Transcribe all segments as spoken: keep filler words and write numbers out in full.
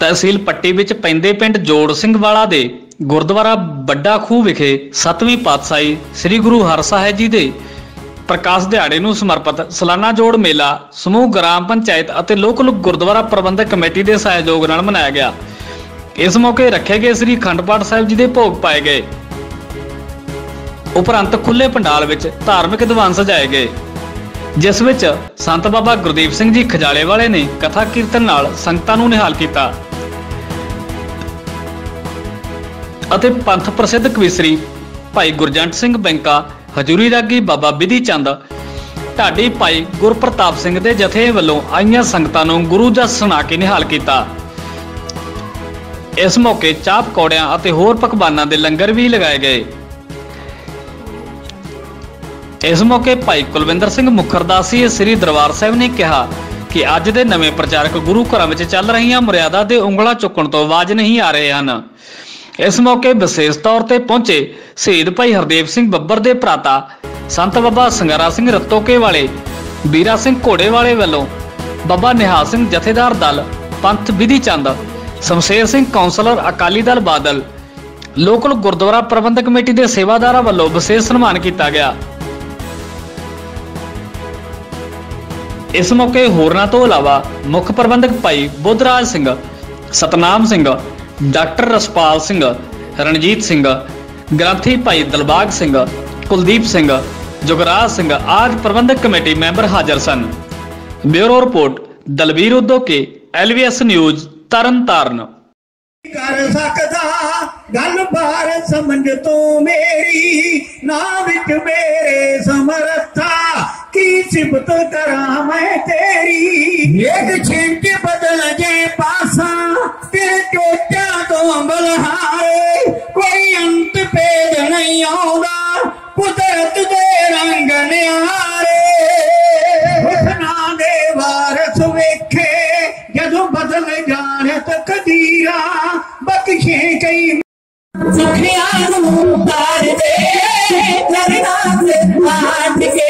तहसील पट्टी विच पैंदे पिंड जोड़ सिंह वाला दे गुरुद्वारा बड़ा खूह विखे सतवीं पातशाही श्री गुरु हरसाहिब जी दे प्रकाश दिहाड़े नूं समर्पित सालाना जोड़ मेला समूह ग्राम पंचायत अते लोक गुरुद्वारा प्रबंधक कमेटी के सहयोग नाल मनाया गया। इस मौके रखे गए श्री अखंड पाठ साहिब जी के भोग पाए गए। उपरंत खुले पंडाल विच धार्मिक दीवान सजाए गए, जिस विच संत बाबा गुरदीप सिंह जी खजाले वाले ने कथा कीर्तन नाल संगतां नूं निहाल कीता अते पंथ प्रसिद्ध कविसरी भाई गुरजंट सिंह बैंका, हजूरी रागी बाबा विधि चंद, ढाडी भाई गुरप्रताप सिंह दे जथे वल्लों आईयां संगतां नूं गुरु जस सुना के निहाल कीता। इस मौके चाह पकौड़ियां अते होर पकवानां दे लंगर भी लगाए गए। इस मौके भाई कुलविंदर सिंह मुखरदासी श्री दरबार साहिब ने कहा कि अज दे नवे प्रचारक गुरु घरां विच चल रहीआं मर्यादा दे उंगलां चुकण तो आवाज नहीं आ रहे हैं। इस मौके विशेष तौर पर पहुंचे शहीद भाई हरदेव सिंह बब्बर दे भराता संत बाबा संगारा सिंह रतोके वाले, बीरा सिंह घोड़े वाले वालों बाबा निहाल सिंह जथेदार दल पंथ विधि चंद, शमशेर सिंह कौंसलर अकाली दल बादल, लोकल गुरुद्वारा प्रबंधक कमेटी के सेवादारां वालों विशेष सन्मान किया गया। इस मौके होरना तो इलावा मुख प्रबंधक भाई बुद्धराज सिंह, सतनाम सिंह, डॉक्टर रसपाल सिंह, रणजीत सिंह, ग्रंथी भाई दिलबाग सिंह, कुलदीप सिंह, जुगराज सिंह आदि प्रबंधक कमेटी मैंबर हाजिर सन। Bureau report Dalbir Uddo K L V S news Taran Taran. कर सकदा गल बार समझ तो मेरी ना विच मेरे समर्था की सिफत करा मैं तेरी। एक छिंट बदल जे पासा तेरे चोटिया तो बलहारे, कोई अंत पेज नहीं आउंदा कुदरत दे रंग न्यारे। हुस्ना दे वारस वेखे जदों बदल जाने तकदीरा, बख्शे कई सुखिया नूं तार दे चरना ते हाथ के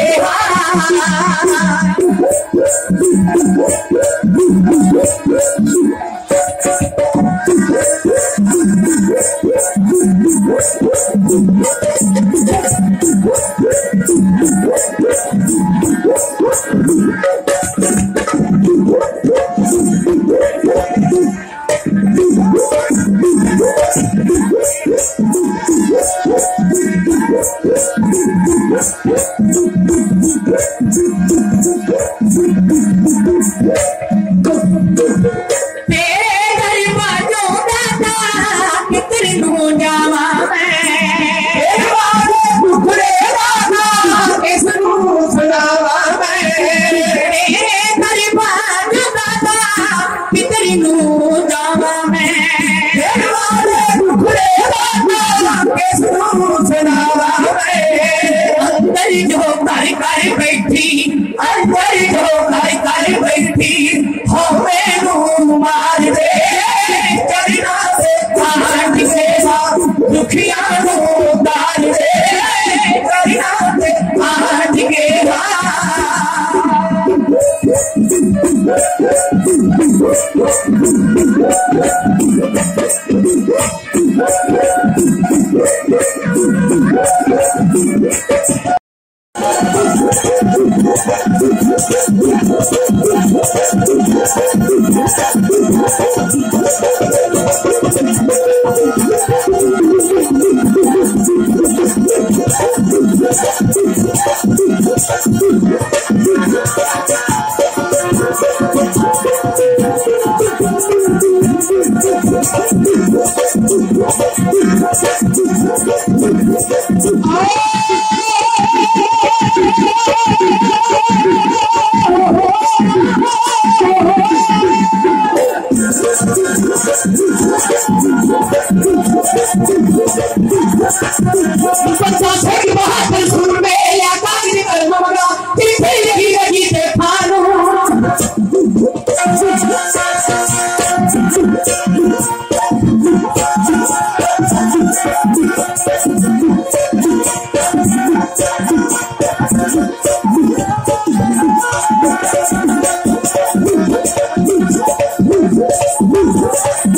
Woo!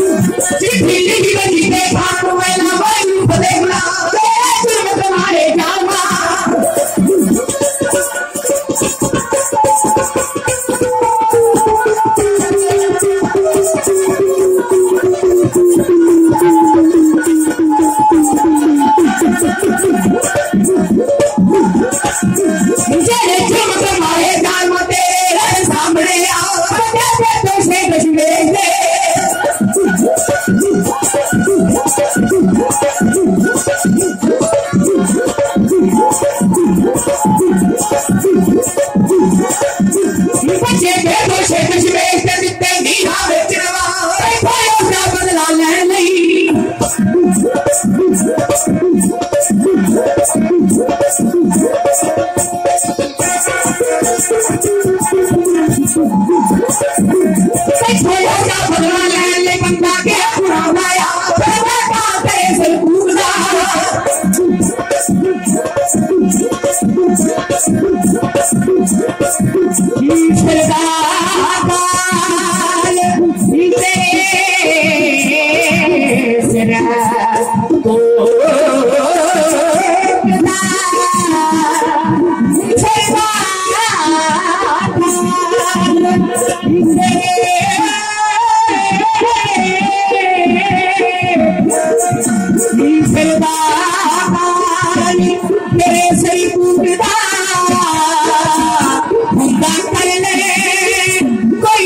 नी मेरे सही टूटदा हुंदा कर ले कोई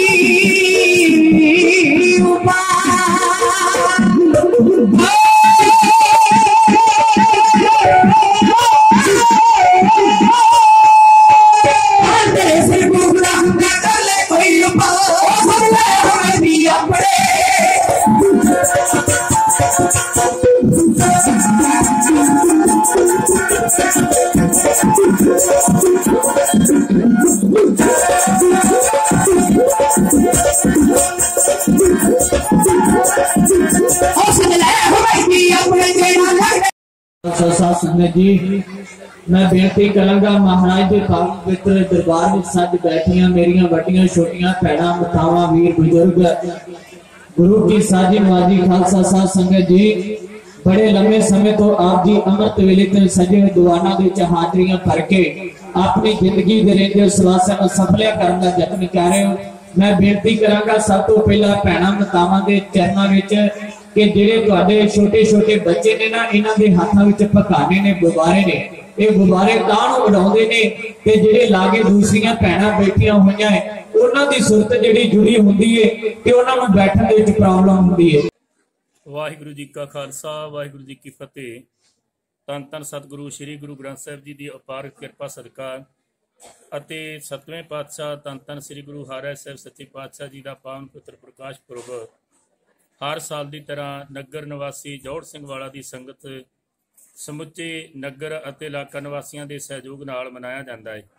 संगत जी, मैं बेनती करांगा महाराज के पावन पवित्र दरबार में सज बैठिया मेरिया वड्डियां छोटियां भैणां मातावां वीर बुजुर्ग गुरु की साजी नवाजी खालसा साध संगत जी, बड़े लंबे समय तो आप जी अमृत वेले ते सजे दीवाना दे विच हाजरियां भर के अपनी जिंदगी दे रहिंदे सवासां नूं सफलिया करन दा यतन कर रहे हो। मैं बेनती करांगा सब तो पहला भैणां मातावां दे चरनां विच कि जेडे तुहाडे छोटे छोटे बच्चे ने ना इन्हां दे हाथां विच पकाने ने गुब्बारे ने ये गुब्बारे तां नूं उड़ाउंदे ने ते जेडे लागे दूसरियां भैणां बैठियां होईयां है उन्हां दी सुरत जेडी जुड़ी हुंदी है ते उन्हां नूं बैठण दे विच प्रॉब्लम हुंदी है। वाहिगुरु जी का खालसा वाहिगुरु जी की फतेह। धन धन सतगुरु श्री गुरु ग्रंथ साहिब जी की अपार किरपा सदका ਅਤੇ सतवें पातशाह धन धन श्री गुरु हरिराय ਸਾਹਿਬ सच्चे पातशाह जी का पावन पुत्र प्रकाश पुरब हर साल की तरह नगर निवासी जौड़ ਸਿੰਘ ਵਾਲਾ ਦੀ ਸੰਗਤ ਸਮੁੱਚੇ ਨਗਰ ਅਤੇ ਇਲਾਕਾ ਨਿਵਾਸੀਆਂ ਦੇ ਸਹਿਯੋਗ ਨਾਲ ਮਨਾਇਆ ਜਾਂਦਾ ਹੈ।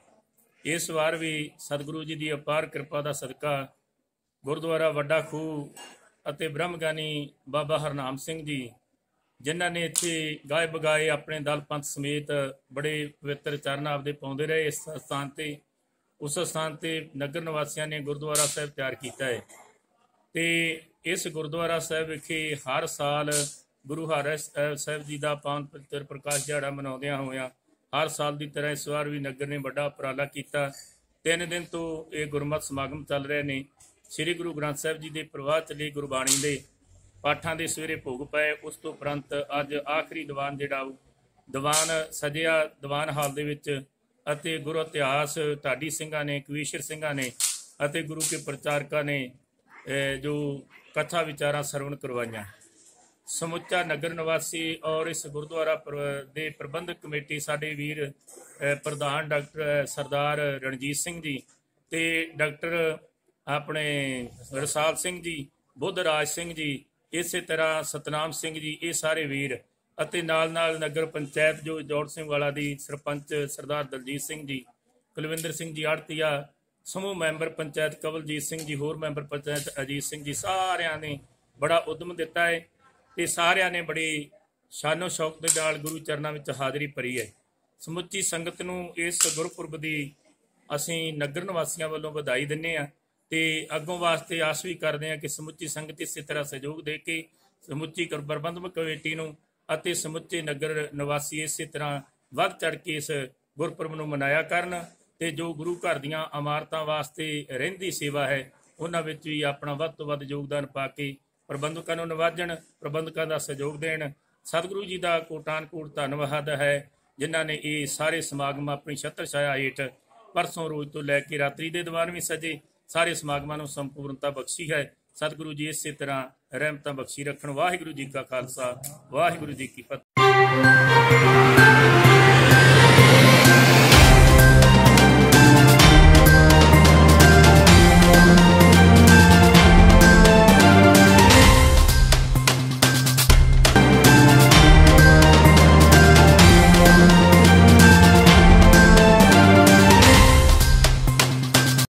ਇਸ ਵਾਰ ਵੀ ਸਤਿਗੁਰੂ ਜੀ ਦੀ ਅਪਾਰ ਕਿਰਪਾ ਦਾ ਸਦਕਾ ਗੁਰਦੁਆਰਾ ਵੱਡਾ ਖੂਹ ਅਤੇ ਬ੍ਰਹਮਗਿਆਨੀ ਬਾਬਾ ਹਰਨਾਮ ਸਿੰਘ ਜੀ ਜਿਨ੍ਹਾਂ ਨੇ ਇੱਥੇ ਗਾਏ ਬਗਾਏ ਆਪਣੇ ਦਲ ਪੰਥ ਸਮੇਤ ਬੜੇ ਪਵਿੱਤਰ ਚਰਨ ਆਪਦੇ ਪਾਉਂਦੇ ਰਹੇ ਇਸ ਸਥਾਨ 'ਤੇ ਉਸ ਸਥਾਨ 'ਤੇ ਨਗਰ ਨਿਵਾਸੀਆਂ ਨੇ ਗੁਰਦੁਆਰਾ ਸਾਹਿਬ ਤਿਆਰ ਕੀਤਾ ਹੈ ਤੇ इस गुरुद्वारा साहब विखे हर साल गुरु हरिराय साहब जी का पावन पवित्र प्रकाश दिहाड़ा मनाउंदियां होइयां हर साल की तरह इस बार भी नगर ने बड़ा उपराला किया। तीन दिन तो ये गुरमत समागम चल रहे हैं। श्री गुरु ग्रंथ साहब जी के प्रवाह चले गुरबाणी के पाठां के सवेरे भोग पाए उस तो उपरंत अज आखिरी दीवान जिहड़ा दीवान सजिया दीवान हाल दे विच अते गुरु इतिहास ढाडी सिंघां ने कवीशर सिंघां ने अते गुरु के प्रचारकां ने जो कथा विचारा सरवण करवाइया। समुचा नगर निवासी और इस गुरुद्वारा दे प्रबंधक कमेटी साडे वीर प्रधान डॉक्टर सरदार रणजीत सिंह जी ते डॉक्टर अपने रसाल सिंह जी बुद्धराज सिंह जी इस तरह सतनाम सिंह जी ये सारे वीर अते नाल नाल नगर पंचायत जो जौड़ ਸਿੰਘ ਵਾਲਾ दी सरपंच सरदार दलजीत सिंह जी कुलविंदर सिंह जी आड़तिया समूह मैंबर पंचायत कवलजीत सिंह जी होर मैंबर पंचायत अजीत सिंह जी सारिਆਂ ने बड़ा उद्यम दिता है ਤੇ ਸਾਰਿਆਂ ने बड़ी शानो शौक ਦੇ ਨਾਲ गुरु चरणों में हाज़री भरी है। ਸਮੁੱਚੀ संगत ਨੂੰ इस गुरपुरब ਦੀ ਅਸੀਂ नगर निवासियों ਵੱਲੋਂ ਵਧਾਈ ਦਿੰਦੇ ਹਾਂ ਤੇ ਅੱਗੋਂ ਵਾਸਤੇ ਆਸ ਵੀ ਕਰਦੇ ਹਾਂ ਕਿ ਸਮੁੱਚੀ ਸੰਗਤ ਇਸੇ ਤਰ੍ਹਾਂ ਸਹਿਯੋਗ ਦੇ ਕੇ ਸਮੁੱਚੀ ਪ੍ਰਬੰਧਕ ਕਮੇਟੀ ਨੂੰ ਅਤੇ ਸਮੁੱਚੇ ਨਗਰ ਨਿਵਾਸੀ ਇਸੇ ਤਰ੍ਹਾਂ ਵੱਧ ਚੜ ਕੇ ਇਸ ਗੁਰਪੁਰਬ ਨੂੰ ਮਨਾਇਆ ਕਰਨ ਤੇ ਜੋ ਗੁਰੂ ਘਰ ਦੀਆਂ ਇਮਾਰਤਾਂ ਵਾਸਤੇ ਰਹਿੰਦੀ ਸੇਵਾ ਹੈ ਉਹਨਾਂ ਵਿੱਚ ਵੀ ਆਪਣਾ ਵੱਧ ਤੋਂ ਵੱਧ ਯੋਗਦਾਨ ਪਾ ਕੇ ਪ੍ਰਬੰਧਕਾਂ ਨੂੰ ਨਿਵਾਜਣ ਪ੍ਰਬੰਧਕਾਂ ਦਾ ਸਹਿਯੋਗ ਦੇਣ। ਸਤਿਗੁਰੂ ਜੀ ਦਾ ਕੋਟਾਨ ਕੋਟ ਧੰਨਵਾਦ ਹੈ ਜਿਨ੍ਹਾਂ ਨੇ ਇਹ ਸਾਰੇ ਸਮਾਗਮ ਆਪਣੀ ਛਤਰ ਛਾਇਆ ਹੇਠ ਪਰਸੋਂ ਰੋਜ਼ ਤੋਂ ਲੈ ਕੇ ਰਾਤਰੀ ਦੇ ਦੀਵਾਨ ਵੀ ਸਜੇ ਸਾਰੇ ਸਮਾਗਮਾਂ ਨੂੰ ਸੰਪੂਰਨਤਾ ਬਖਸ਼ੀ ਹੈ। ਸਤਿਗੁਰੂ ਜੀ ਇਸੇ ਤਰ੍ਹਾਂ ਰਹਿਮਤਾਂ ਬਖਸ਼ੀ ਰੱਖਣ। ਵਾਹਿਗੁਰੂ ਜੀ ਕਾ ਖਾਲਸਾ ਵਾਹਿਗੁਰੂ ਜੀ ਕੀ ਫਤਿਹ।